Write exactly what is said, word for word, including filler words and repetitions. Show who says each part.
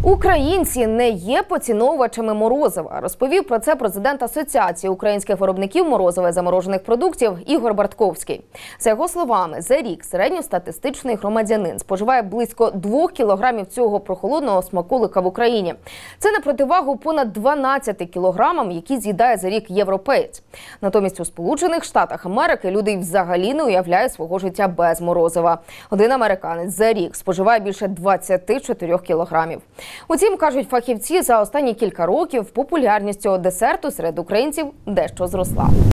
Speaker 1: Українці не є поціновувачами морозива, розповів про це президент Асоціації українських виробників морозива і заморожених продуктів Ігор Бартковський. За його словами, за рік середньостатистичний громадянин споживає близько двох кілограмів цього прохолодного смаколика в Україні. Це на противагу понад дванадцяти кілограмам, які з'їдає за рік європеєць. Натомість у Сполучених Штатах Америки люди й взагалі не уявляють свого життя без морозива. Один американець за рік споживає більше двадцяти чотирьох кілограмів. Утім, кажуть фахівці, за останні кілька років популярність цього десерту серед українців дещо зросла.